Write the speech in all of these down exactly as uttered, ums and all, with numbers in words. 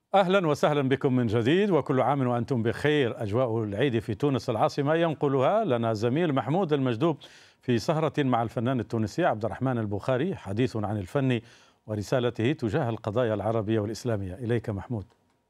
أهلا وسهلا بكم من جديد، وكل عام وأنتم بخير. أجواء العيد في تونس العاصمة ينقلها لنا زميل محمود المجدوب في سهرة مع الفنان التونسي عبد الرحمن البخاري، حديث عن الفن ورسالته تجاه القضايا العربية والإسلامية. إليك محمود.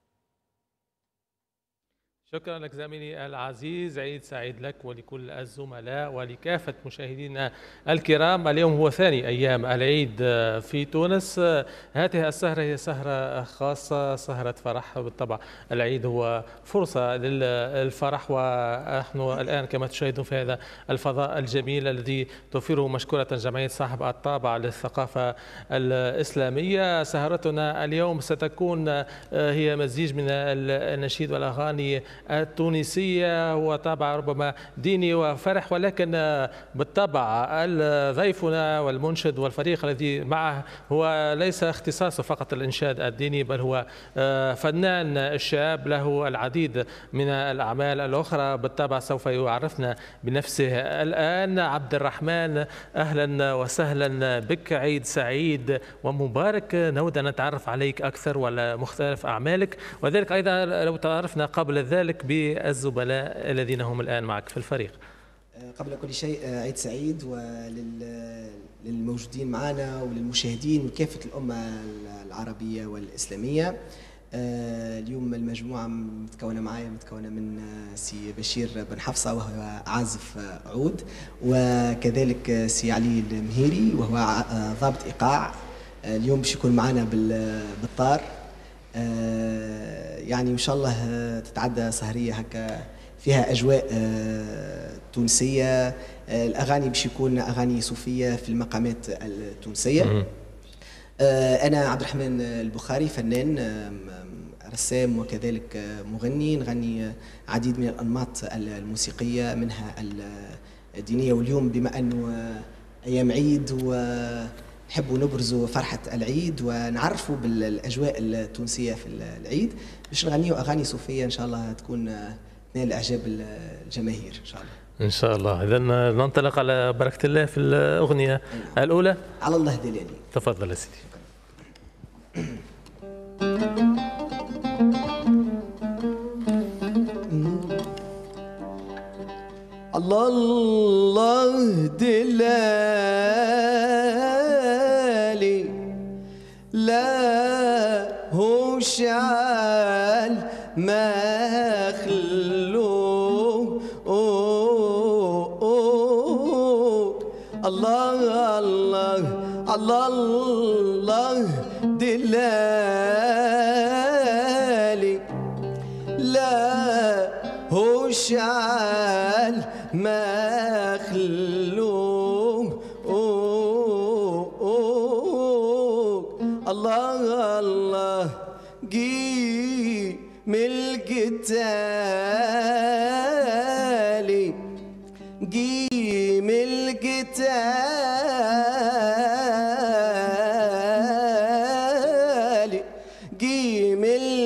شكرا لك زميلي العزيز، عيد سعيد لك ولكل الزملاء ولكافة مشاهدينا الكرام. اليوم هو ثاني أيام العيد في تونس. هذه السهرة هي سهرة خاصة، سهرة فرح بالطبع. العيد هو فرصة للفرح، ونحن الآن كما تشاهدون في هذا الفضاء الجميل الذي توفره مشكورة جمعية صاحب الطابع للثقافة الإسلامية. سهرتنا اليوم ستكون هي مزيج من النشيد والأغاني التونسية، وطابع ربما ديني وفرح، ولكن بالطبع ضيفنا والمنشد والفريق الذي معه هو ليس اختصاصه فقط الإنشاد الديني، بل هو فنان شاب له العديد من الأعمال الأخرى. بالطبع سوف يعرفنا بنفسه الآن. عبد الرحمن، أهلا وسهلا بك، عيد سعيد ومبارك. نود أن نتعرف عليك أكثر وعلى مختلف أعمالك، وذلك أيضا لو تعرفنا قبل ذلك بالزملاء الذين هم الآن معك في الفريق. قبل كل شيء عيد سعيد وللموجودين معنا وللمشاهدين وكافة الأمة العربية والإسلامية. اليوم المجموعة متكونة معايا متكونة من سي بشير بن حفصة وهو عازف عود، وكذلك سي علي المهيري وهو ضابط إيقاع. اليوم باش يكون معنا بالطار. يعني إن شاء الله تتعدى سهرية هكا فيها أجواء تونسية. الأغاني باش يكون أغاني صوفية في المقامات التونسية. أنا عبد الرحمن البخاري، فنان رسام وكذلك مغني، نغني عديد من الأنماط الموسيقية منها الدينية. واليوم بما أنه أيام عيد ونحبوا نبرزوا فرحة العيد ونعرفوا بالأجواء التونسية في العيد، باش نغنيوا أغاني صوفية إن شاء الله تكون تنال إعجاب الجماهير إن شاء الله. إن شاء الله. إذا ننطلق على بركة الله في الأغنية الأولى. على الله دلالي. تفضل يا سيدي. الله الله دلالي لا هو شعال مخلوق. الله الله الله الله دلالي لا هو شعال مخلوق. الله الله قيم القتالي قيم القتالي قيم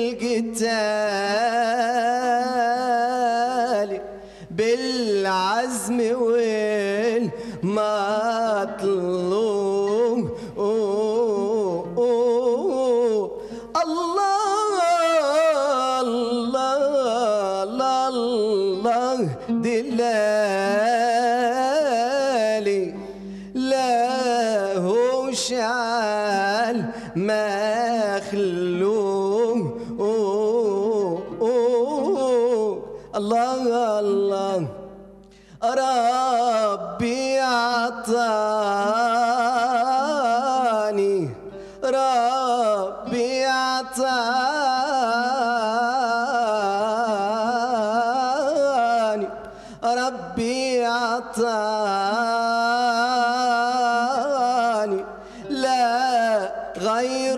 القتالي بالعزم والمطلوب. الله الله الله دلالي لا هو شعال مخلوق. الله الله ربي عطاني ربي عطاني ربي عطاني لا غير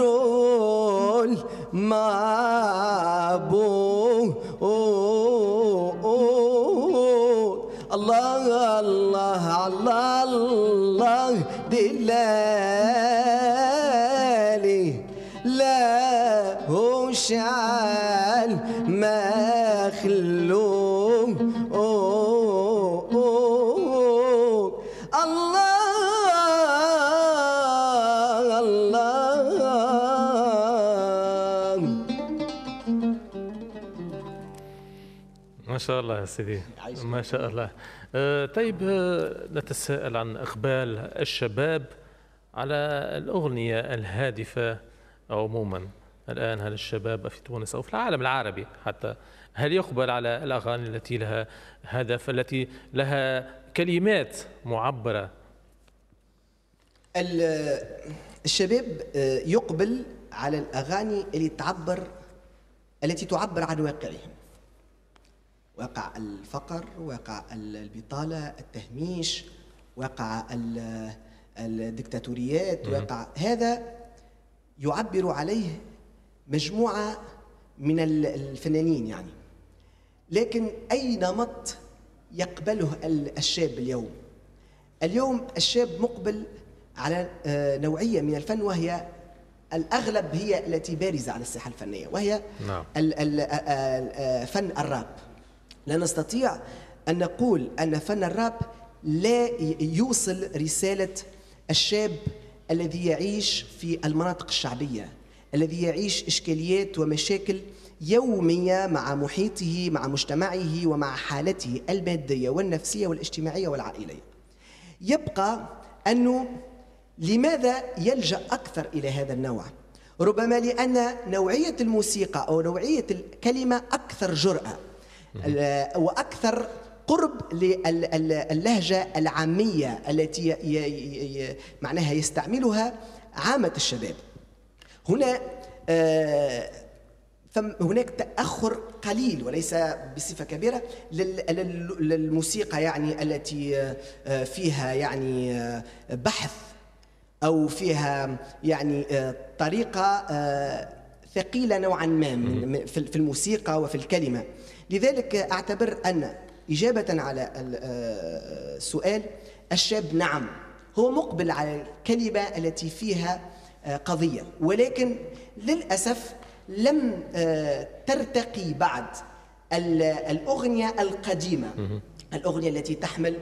المعبود. الله الله الله الله دلالي لا هو شعال مخلوق. الله الله ما شاء الله يا سيدي، ما شاء الله. آه طيب، آه نتساءل عن إقبال الشباب على الأغنية الهادفة عموما الآن. هل الشباب في تونس أو في العالم العربي حتى هل يقبل على الأغاني التي لها هدف، التي لها كلمات معبرة؟ الشباب يقبل على الأغاني اللي تعبر التي تعبر عن واقعهم، واقع الفقر، واقع البطالة، التهميش، واقع الدكتاتوريات، واقع هذا يعبر عليه مجموعة من الفنانين يعني. لكن أي نمط يقبله الشاب اليوم؟ اليوم الشاب مقبل على نوعية من الفن، وهي الأغلب هي التي بارزة على الساحة الفنية، وهي نعم. فن الراب. لا نستطيع أن نقول أن فن الراب لا يوصل رسالة الشاب الذي يعيش في المناطق الشعبية، الذي يعيش إشكاليات ومشاكل يومية مع محيطه، مع مجتمعه، ومع حالته المادية والنفسية والاجتماعية والعائلية. يبقى أنه لماذا يلجأ أكثر إلى هذا النوع؟ ربما لأن نوعية الموسيقى أو نوعية الكلمة أكثر جرأة وأكثر قرب للهجة العامية التي معناها يستعملها عامة الشباب. هنا هناك تأخر قليل وليس بصفة كبيرة للموسيقى يعني التي فيها يعني بحث أو فيها يعني طريقة ثقيلة نوعا ما في الموسيقى وفي الكلمة. لذلك أعتبر أن إجابة على السؤال، الشاب نعم هو مقبل على الكلمة التي فيها قضية، ولكن للأسف لم ترتقي بعد الأغنية القديمة، الأغنية التي تحمل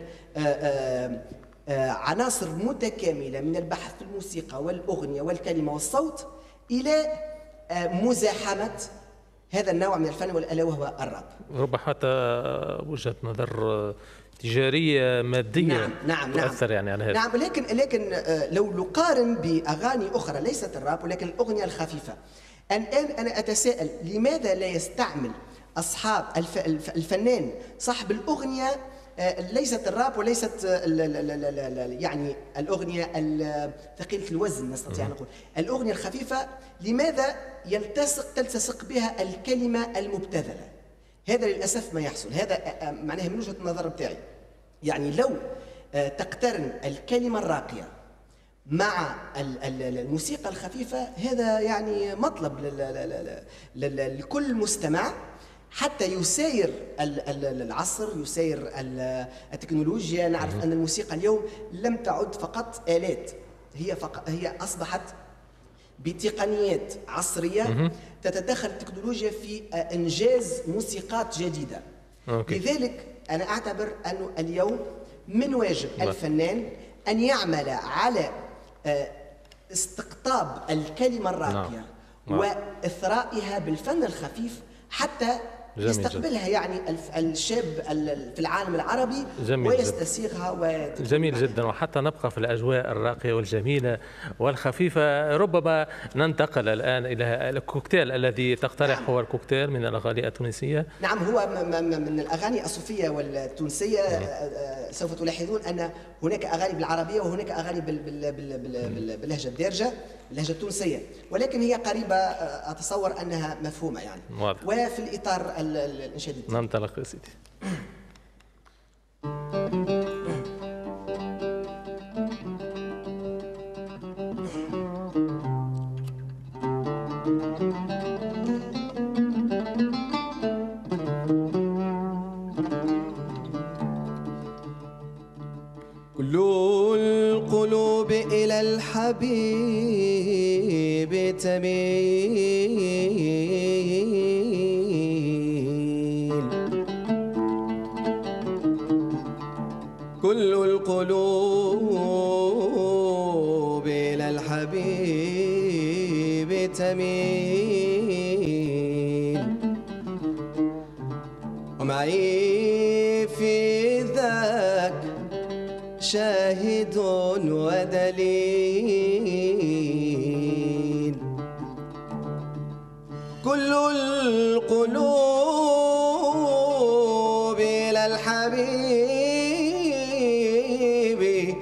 عناصر متكاملة من البحث في الموسيقى والأغنية والكلمة والصوت إلى مزاحمة هذا النوع من الفن، ألا وهو الراب. ربما حتى وجهة نظر تجارية مادية نعم نعم تؤثر نعم يعني على هذا. نعم، لكن لكن لو نقارن بأغاني أخرى ليست الراب ولكن الأغنية الخفيفة، الآن أنا أتساءل لماذا لا يستعمل أصحاب الفنان صاحب الأغنية ليست الراب وليست يعني الأغنية ثقيلة الوزن، نستطيع نقول الأغنية الخفيفة، لماذا يلتصق تلتصق بها الكلمة المبتذلة؟ هذا للأسف ما يحصل. هذا معناها من وجهة النظر بتاعي، يعني لو تقترن الكلمة الراقية مع الموسيقى الخفيفة، هذا يعني مطلب لكل مستمع حتى يساير العصر، يساير التكنولوجيا. نعرف أن الموسيقى اليوم لم تعد فقط آلات، هي فقط هي أصبحت بتقنيات عصرية تتدخل التكنولوجيا في إنجاز موسيقات جديدة. أوكي. لذلك أنا أعتبر أنه اليوم من واجب الفنان أن يعمل على استقطاب الكلمة الراقية وإثرائها بالفن الخفيف حتى يستقبلها يعني الشاب في العالم العربي ويستسيغها ويتكلم. جميل جدا. وحتى نبقى في الأجواء الراقية والجميلة والخفيفة، ربما ننتقل الآن إلى الكوكتيل الذي تقترح. نعم. هو الكوكتيل من الأغاني التونسية. نعم، هو من الأغاني الصوفية والتونسية. سوف تلاحظون أن هناك أغاني بالعربية وهناك أغاني باللهجة الدارجة، اللهجة التونسية، ولكن هي قريبة، أتصور أنها مفهومة يعني. واضح. وفي الإطار الإنشاد. ننطلق يا سيدي. كل القلوب إلى الحبيب تميل، كل القلوب إلى الحبيب تميل، ومعي في ذاك شاهد ودليل. كل القلوب إلى الحبيب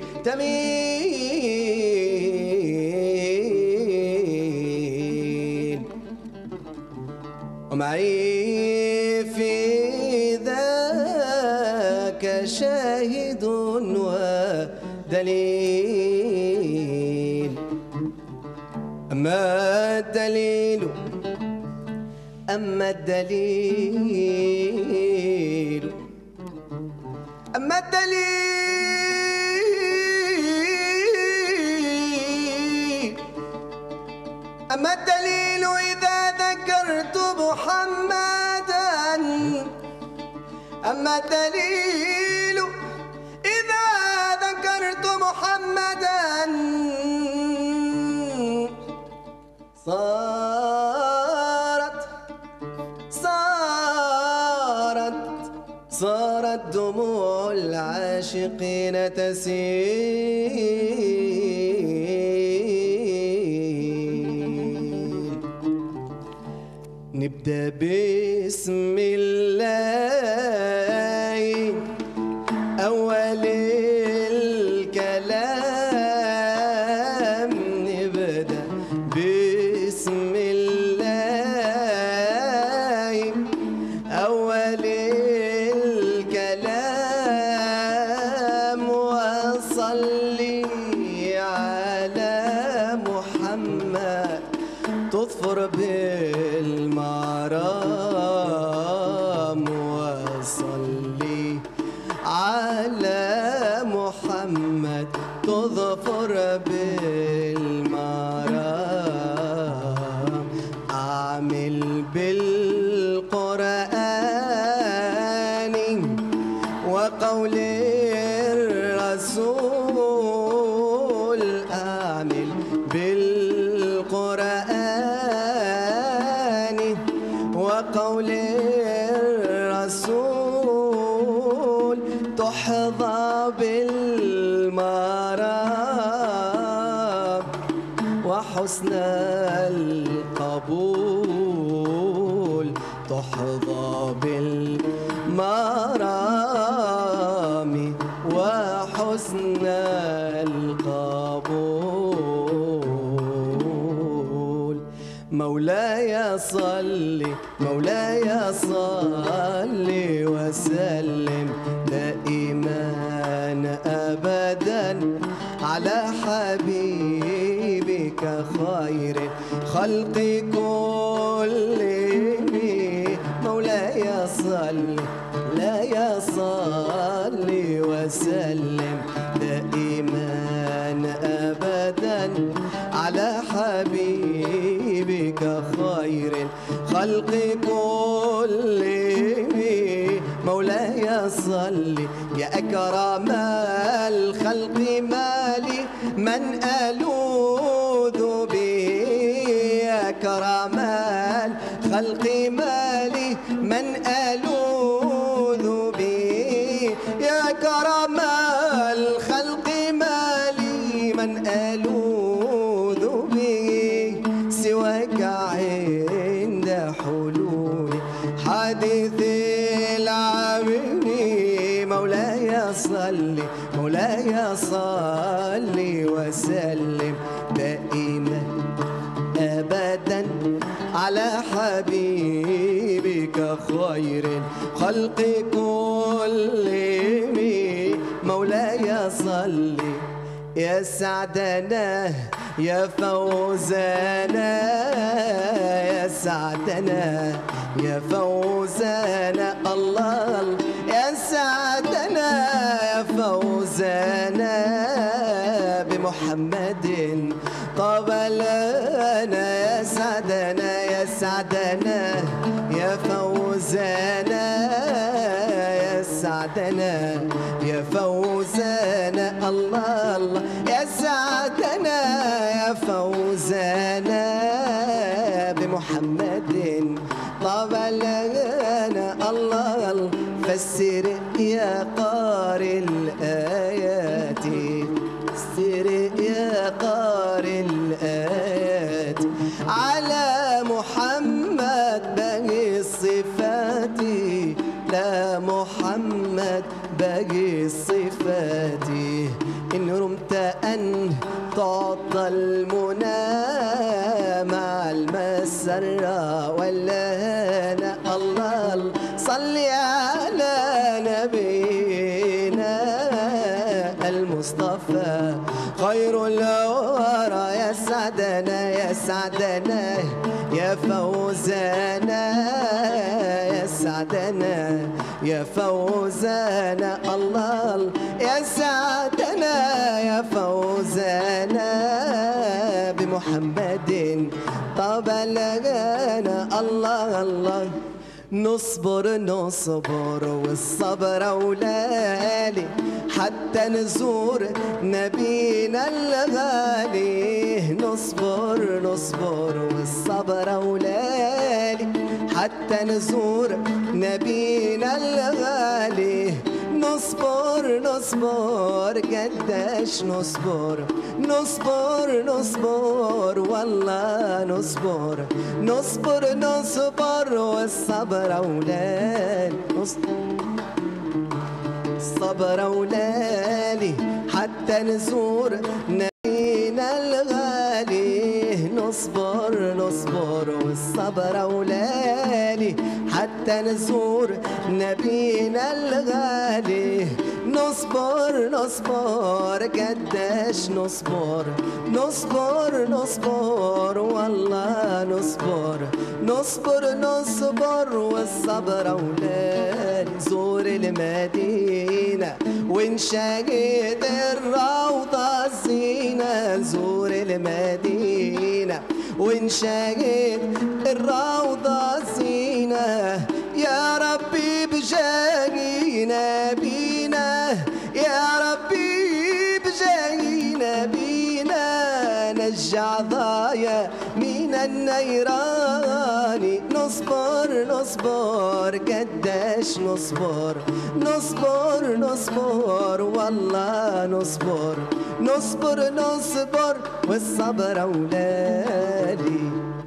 تميل. ومعي في ذاك شاهد ودليل. أما الدليل أما الدليل أما الدليل أما الدليل إذا ذكرت محمدا. أما الدليل إذا ذكرت محمدا صارت صارت صارت دموع العاشقين تسيل. نبدأ بسم الله أول الكلام. نبدأ بسم الله أول الكلام. وصلي على محمد تظفر بالمرام. وصلي على محمد تظفر بالمرام. أعمل بالقرآن وقول الرسول. أعمل بالقرآن وقول الرسول. تحظى بالمرام وحسن القبول. تحظى بالمرام وحسن القبول. مولاي صل مولاي صل وسلم دائما أبدا على حبيبك خير خلق كلهم. مولاي صل لا يصل وسلم دائما أبدا على حبيبك خير خلق كلهم. مولاي صل يا أكرم الخلق مالي من ألوذ به. يا أكرم الخلق مالي من ألوذ به. يا أكرم الخلق مالي من ألوذ به سواك عند حلول حادث العامل. مولاي صل مولاي صل وسلم دائما أبدا على حبيبك خير خلق كلهم. مولاي صل يا سعدنا يا فوزنا. يا سعدنا يا فوزنا الله. يا سعدنا يا فوزنا بمحمد طاب لنا. يا سعدنا يا سعدنا يا فوزنا. يا سعدنا يا فوزنا الله الله. يا سعدنا يا فوزنا بمحمد طاب لنا الله الله. يسر يا قارئ الآيات، يسر يا قارئ الآيات على محمد باقي الصفات، لا محمد باقي الصفات. إن رمت أن تعطى المنى مع المسرة والهنا، الله صل على نبينا المصطفى خير الورى. يا سعدنا يا سعدنا يا فوزنا، يا سعدنا يا فوزنا، الله يا سعدنا يا فوزنا بمحمد طاب لنا. الله الله نصبر نصبر والصبر أولالي حتى نزور نبينا الغالي. نصبر نصبر والصبر أولالي حتى نزور نبينا الغالي. نصبر نصبر قداش نصبر، نصبر نصبر والله نصبر، نصبر نصبر والصبر أولاد، الصبر أولالي حتى نزور نبينا الغالي. نصبر نصبر والصبر أولالي حتى نزور نبينا الغالي. نصبر نصبر قداش نصبر، نصبر نصبر والله نصبر، نصبر نصبر والصبر أولاد. زور المدينة ونشاهد الروضة الزينة، زور المدينة ونشاهد الروضة الزينة. يا ربي بجاهنا بينا، يا ربي بجاهنا بينا، نجع ضايا من النيران. نصبر نصبر قداش نصبر، نصبر نصبر والله نصبر، نصبر نصبر والصبر أولادي.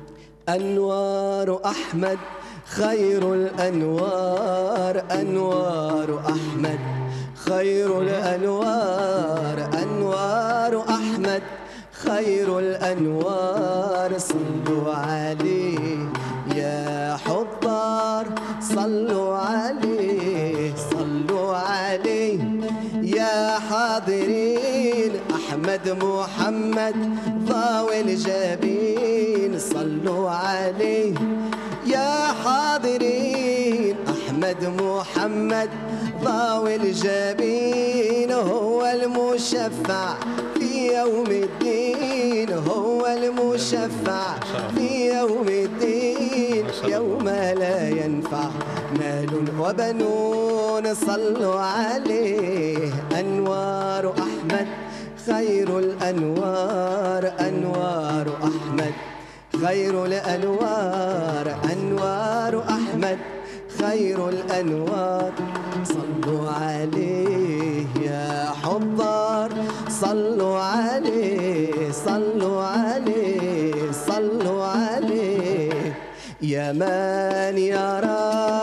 أنوار أحمد خير الأنوار، أنوار أحمد خير الأنوار، أنوار أحمد خير الأنوار. صلوا عليه يا حضار، صلوا عليه صلوا عليه يا حاضرين. أحمد محمد ضاوي الجبين، صلوا عليه يا حاضرين. أحمد محمد ضاوي الجبين، هو المشفع في يوم الدين، هو المشفع في يوم الدين. يوم لا ينفع مال وبنون، صلوا عليه. أنوار أحمد خير الأنوار، أنوار أحمد خير الأنوار، أنوار أحمد خير الأنوار. صلوا عليه يا حضار، صلوا عليه صلوا عليه صلوا عليه. يا من يرى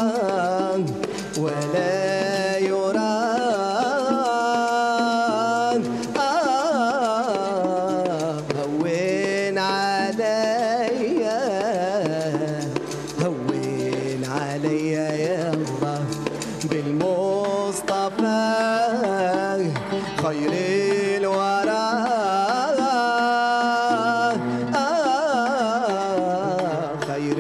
ولا يرى، آه هون عليا، هون عليا يا الله بالمصطفى خير الورى. آه خير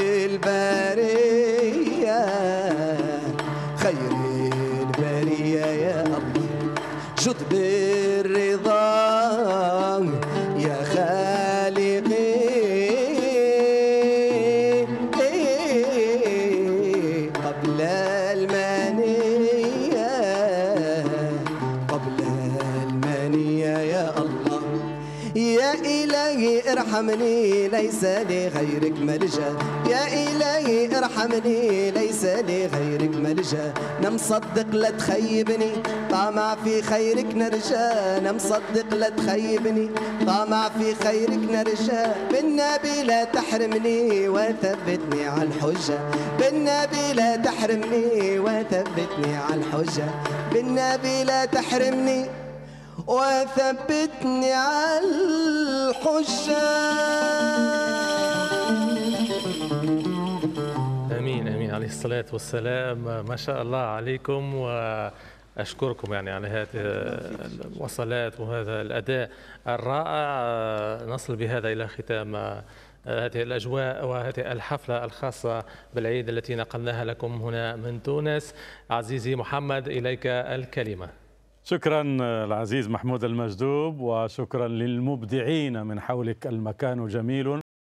البرية، خير البرية يا الله. جد بالرضا يا خالقي، قبل المنية، قبل المنية يا الله. يا إلهي ارحمني ليس لي غيرك ملجأ، يا إلهي ارحمني ليس لي غيرك ملجا، انا مصدق لا تخيبني، طامع في خيرك نرجى، انا مصدق لا تخيبني، طامع في خيرك نرجى، بالنبي لا تحرمني وثبتني على الحجة، بالنبي لا تحرمني وثبتني على الحجة، بالنبي لا تحرمني وثبتني على الحجة. امين امين عليه الصلاه والسلام. ما شاء الله عليكم، واشكركم يعني على هذه الوصلات وهذا الاداء الرائع. نصل بهذا الى ختام هذه الاجواء وهذه الحفله الخاصه بالعيد التي نقلناها لكم هنا من تونس. عزيزي محمد اليك الكلمه. شكرا العزيز محمود المجدوب، وشكرا للمبدعين من حولك. المكان جميل.